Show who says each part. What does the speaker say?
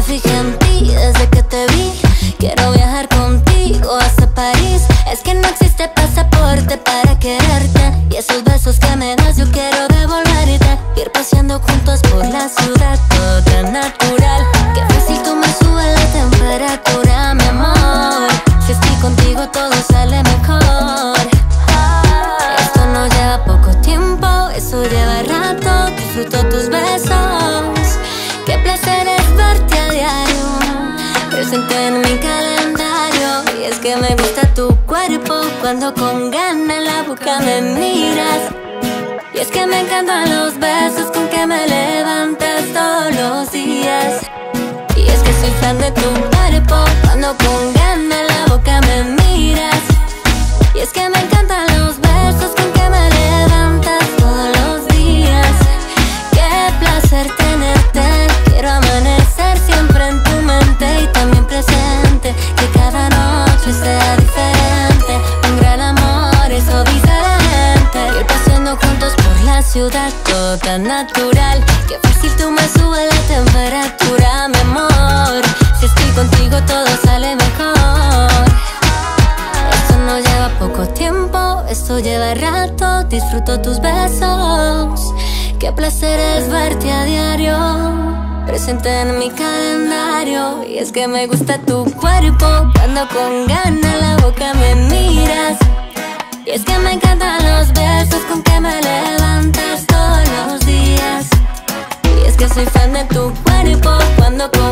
Speaker 1: fijé en ti desde que te vi. Quiero viajar contigo hasta París. Es que no existe pasaporte para quererte, y esos besos que me das yo quiero devolverte. Ir paseando juntos por la ciudad, todo tan natural. Qué fácil tú me subes la temperatura, mi amor. Si estoy contigo todo sale mejor. Esto no lleva poco tiempo, eso lleva rato. Disfruto tus besos. Qué placer es verte a diario, presente en mi calendario. Y es que me gusta tu cuerpo cuando con ganas en la boca me miras. Y es que me encantan los besos con que me levantas todos los días. Y es que soy fan de tu cuerpo cuando con ganas en la boca me miras. Y es que me encantan los besos con que me levantas todos los días. Qué placer tenerte. Quiero amanecer siempre en tu mente y también presente. Que cada noche sea diferente. Un gran amor, eso dice la gente. Ir paseando juntos por la ciudad, todo tan natural. Qué fácil tú me subes la temperatura, mi amor. Si estoy contigo todo sale mejor. Esto no lleva poco tiempo, esto lleva rato. Disfruto tus besos. Qué placer es verte a diario, presente en mi calendario. Y es que me gusta tu cuerpo cuando con ganas la boca me miras. Y es que me encantan los besos con que me levantas todos los días. Y es que soy fan de tu cuerpo cuando con